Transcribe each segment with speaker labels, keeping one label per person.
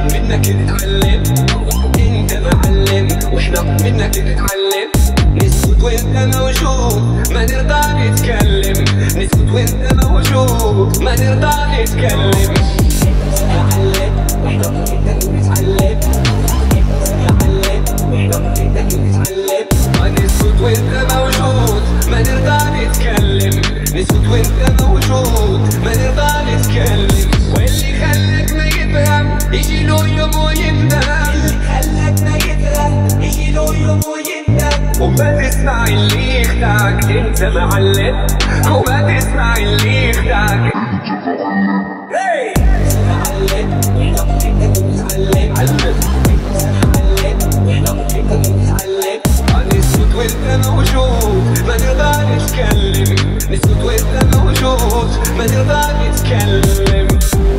Speaker 1: منك نتعلم، انت معلم واحنا منك نتعلم. نسكت وانت موجود ما نرضى نتكلم، نسكت وانت موجود ما نرضى نتكلم. معلم واحنا منك نتعلم، معلم واحنا منك نتعلم. نسكت وانت موجود ما نرضى نتكلم، نسكت وانت موجود ما نرضى نتكلم. واللي خلاك ما يفهم يجي له يوم ويندم، اللي خلاك ما يفهم يجي له يوم ويندم. وما تسمع اللي يخدعك انت معلم، وما تسمع اللي يخدعك معلم. واحنا بدنا نتعلم، معلم واحنا بدنا نتعلم. نسكت وانت موجود ما نرضى نتكلم، نسكت وانت موجود ما نرضى نتكلم.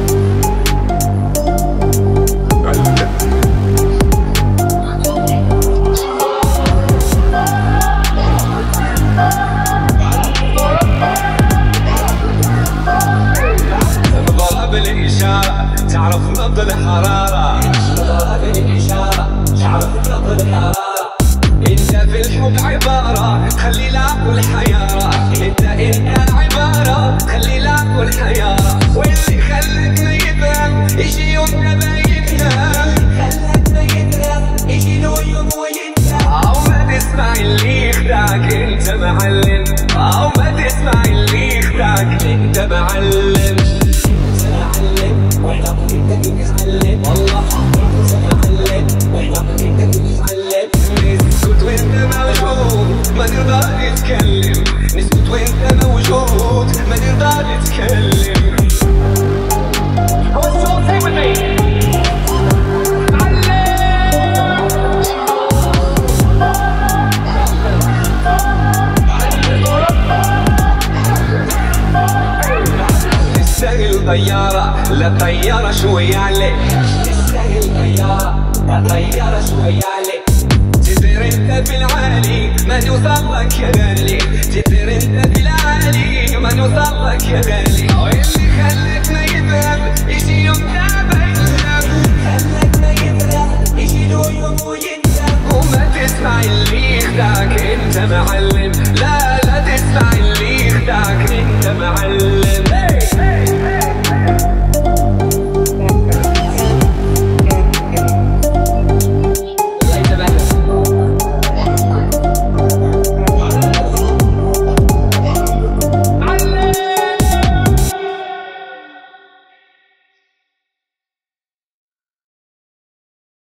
Speaker 1: نظرة بالإشارة تعرف نبض الحرارة، نظرة بالإشارة تعرف نبض الحرارة. انت في الحب عبارة خلي العقل حيارة، انت عبارة خلي العقل حيارة. واللي خلاك ما يفهم يجي يوم ما يفهم، خلاك ما يفهم يجي له يوم ويندم. او ما تسمع اللي يخدعك انت معلم، او ما تسمع اللي يخدعك انت معلم. معلم واحنا بدنا نتعلم، والله معلم واحنا بدنا نتعلم. نسكت وانت موجود ما نرضى نتكلم، نسكت وانت موجود ما نرضى نتكلم. تستاهل طيارة لا طيارة شوية عليك، تستاهل طيارة لا طيارة شوية عليك. تطير انت في العالي ما نوصل لك يا غالي، تطير انت في العالي ما نوصل لك يا غالي. واللي خلاك ما يفهم يجي يوم ما يفهم، خلاك ما يفهم يجي له يوم ويندم. وما تسمع اللي يخدعك انت معلم،